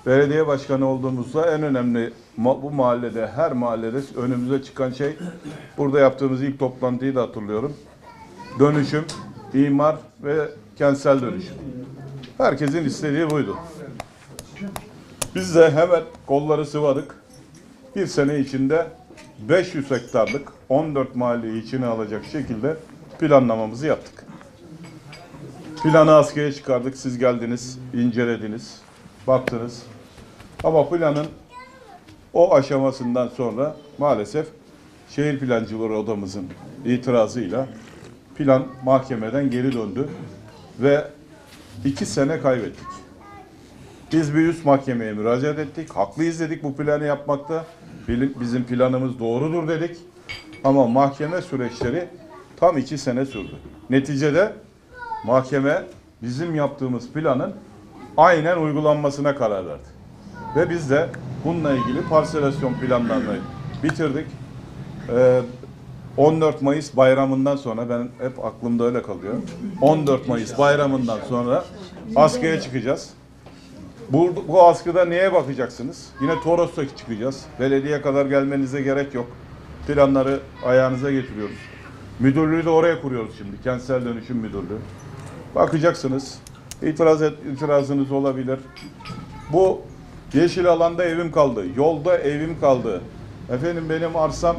belediye başkanı olduğumuzda en önemli bu mahallede, her mahallede önümüze çıkan şey, burada yaptığımız ilk toplantıyı da hatırlıyorum. Dönüşüm, imar ve kentsel dönüşüm. Herkesin istediği buydu. Biz de hemen kolları sıvadık. Bir sene içinde 500 hektarlık 14 mahalleyi içine alacak şekilde planlamamızı yaptık. Planı askıya çıkardık. Siz geldiniz, incelediniz, baktınız. Ama planın o aşamasından sonra maalesef şehir plancıları odamızın itirazıyla plan mahkemeden geri döndü ve 2 sene kaybettik. Biz bir üst mahkemeye müracaat ettik. Haklıyız dedik bu planı yapmakta. Bizim planımız doğrudur dedik. Ama mahkeme süreçleri tam 2 sene sürdü. Neticede mahkeme bizim yaptığımız planın aynen uygulanmasına karar verdi. Ve biz de bununla ilgili parselasyon planlarını bitirdik. 14 Mayıs bayramından sonra, ben hep aklımda öyle kalıyor. 14 Mayıs bayramından sonra askıya çıkacağız. Bu askıda neye bakacaksınız? Yine Toros'ta çıkacağız. Belediye kadar gelmenize gerek yok. Planları ayağınıza getiriyoruz. Müdürlüğü de oraya kuruyoruz şimdi. Kentsel Dönüşüm Müdürlüğü. Bakacaksınız. İtirazınız olabilir. Bu yeşil alanda evim kaldı. Yolda evim kaldı. Efendim benim arsam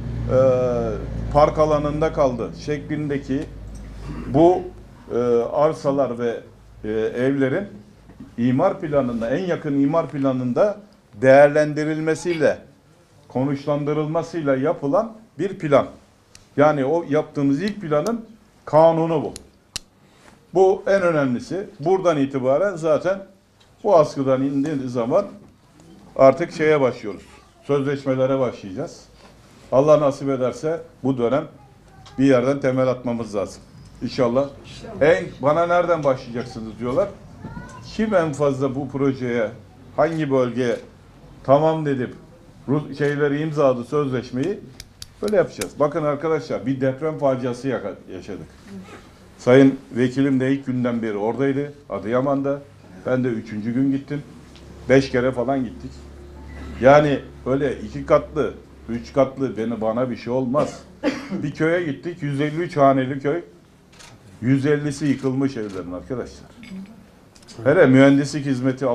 park alanında kaldı şeklindeki bu arsalar ve evlerin imar planında, en yakın imar planında değerlendirilmesiyle, konuşlandırılmasıyla yapılan bir plan. Yani o yaptığımız ilk planın kanunu bu. Bu en önemlisi. Buradan itibaren zaten bu askıdan indiği zaman artık şeye başlıyoruz. Sözleşmelere başlayacağız. Allah nasip ederse bu dönem bir yerden temel atmamız lazım. İnşallah. Bana nereden başlayacaksınız diyorlar. Kim en fazla bu projeye, hangi bölgeye tamam dedip şeyleri imzaladı, sözleşmeyi böyle yapacağız. Bakın arkadaşlar, bir deprem faciası yaşadık. Sayın Vekilim de ilk günden beri oradaydı, Adıyaman'da. Ben de 3. gün gittim. 5 kere falan gittik. Yani öyle 2 katlı, 3 katlı bana bir şey olmaz. Bir köye gittik, 153 haneli köy. 150'si yıkılmış evlerin arkadaşlar. Hele mühendislik hizmeti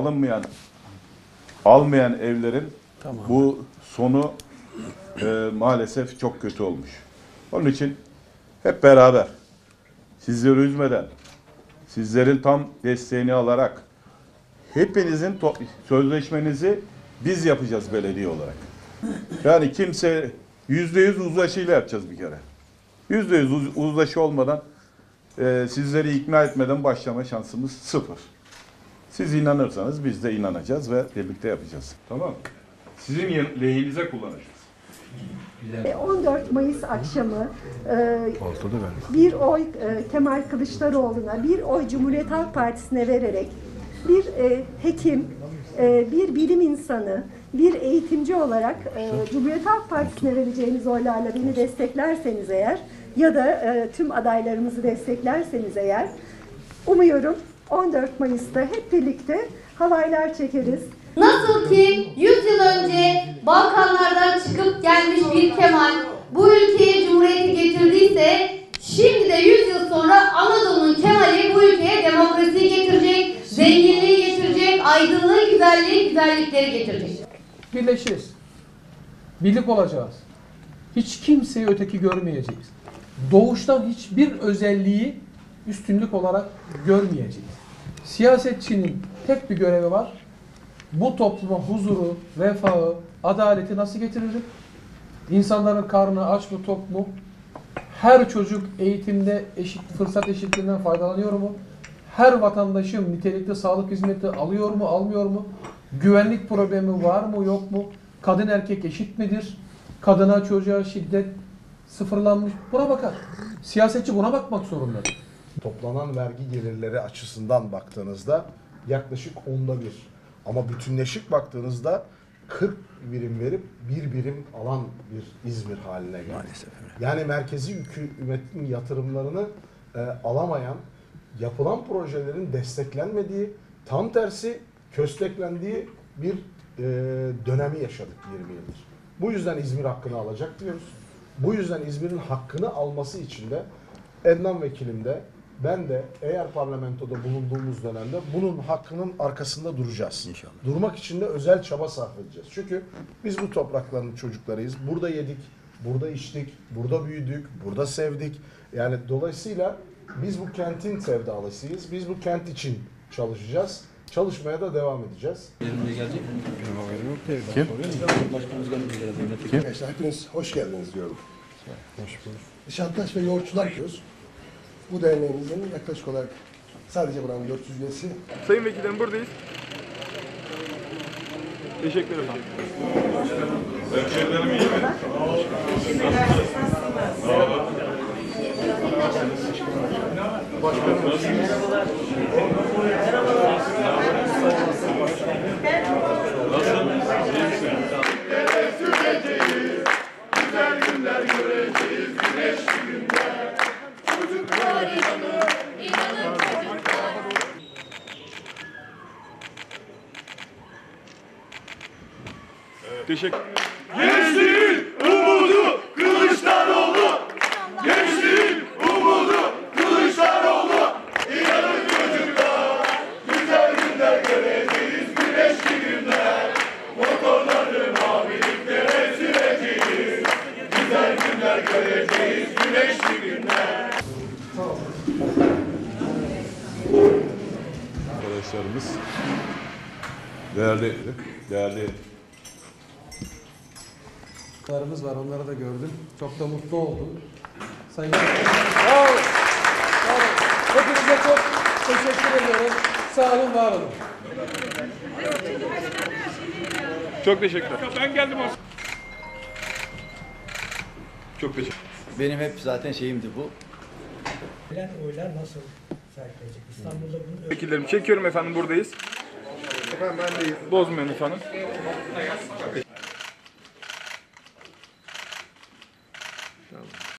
almayan evlerin bu sonu maalesef çok kötü olmuş. Onun için hep beraber, sizleri üzmeden, sizlerin tam desteğini alarak, hepinizin sözleşmenizi biz yapacağız belediye olarak. Yani kimse %100 uzlaşıyla yapacağız bir kere. %100 uzlaşı olmadan, sizleri ikna etmeden başlama şansımız 0. Siz inanırsanız biz de inanacağız ve birlikte yapacağız. Tamam. Sizin lehinize kullanacağız. 14 Mayıs akşamı bir oy Kemal Kılıçdaroğlu'na, bir oy Cumhuriyet Halk Partisi'ne vererek bir hekim, bir bilim insanı, bir eğitimci olarak Cumhuriyet Halk Partisi'ne vereceğiniz oylarla beni desteklerseniz eğer ya da tüm adaylarımızı desteklerseniz eğer, umuyorum 14 Mayıs'ta hep birlikte halaylar çekeriz. Nasıl ki 100 yıl önce Balkanlardan çıkıp gelmiş bir Kemal bu ülkeye Cumhuriyeti getirdiyse, şimdi de 100 yıl sonra Anadolu'nun Kemal'i bu ülkeye demokrasiyi getirecek, zenginliği getirecek, aydınlığı, güzellikleri getirecek. Birleşiriz. Birlik olacağız. Hiç kimseyi öteki görmeyeceğiz. Doğuştan hiçbir özelliği üstünlük olarak görmeyeceğiz. Siyasetçinin tek bir görevi var. Bu topluma huzuru, refahı, adaleti nasıl getiririm? İnsanların karnı aç mı, tok mu? Her çocuk eğitimde fırsat eşitliğinden faydalanıyor mu? Her vatandaşım nitelikli sağlık hizmeti alıyor mu, almıyor mu? Güvenlik problemi var mı, yok mu? Kadın erkek eşit midir? Kadına, çocuğa şiddet sıfırlanmış. Buna bakar. Siyasetçi buna bakmak zorunda. Toplanan vergi gelirleri açısından baktığınızda yaklaşık 1/10. Ama bütünleşik baktığınızda 40 birim verip 1 birim alan bir İzmir haline geldi. Maalesef. Yani merkezi hükümetin yatırımlarını alamayan, yapılan projelerin desteklenmediği, tam tersi kösteklendiği bir dönemi yaşadık 20 yıldır. Bu yüzden İzmir hakkını alacak diyoruz. Bu yüzden İzmir'in hakkını alması için de Ednan Vekilim de ben de eğer parlamentoda bulunduğumuz dönemde bunun hakkının arkasında duracağız. İnşallah. Durmak için de özel çaba sarf edeceğiz. Çünkü biz bu toprakların çocuklarıyız. Burada yedik, burada içtik, burada büyüdük, burada sevdik. Yani dolayısıyla biz bu kentin sevdalısıyız. Biz bu kent için çalışacağız. Çalışmaya da devam edeceğiz. Arkadaşlar hepiniz hoş geldiniz diyorum. Hoş bulduk. Nişantaş ve yoğurtçular yapıyoruz. Bu derneğimizin yaklaşık olarak sadece buranın 400 üyesi. Sayın Vekilim buradayız. Teşekkür ederim. Hemşehrilerim iyi mi? Teşekkür. Gençliğin umudu Kılıçdaroğlu. Gençliğin umudu Kılıçdaroğlu. İnanın çocuklar, güzel günler göreceğiz, güneşli günler. Motorları maviliklere süreceğiz. Güzel günler göreceğiz, güneşli günler. Arkadaşlarımız değerli Larımız var, onları da gördüm. Çok da mutlu oldum. Sayın Sağ olun. Sağ olun. Hepinize çok teşekkür ederim. Sağ olun, var olun. Çok teşekkürler. Ben geldim o. Çok teşekkür. Benim hep zaten şeyimdi bu. Gelen oylar nasıl sergileyecek? İstanbul'da bunu Vekillerim çekiyorum efendim buradayız. Efendim ben deyim. Bozmayın efendim.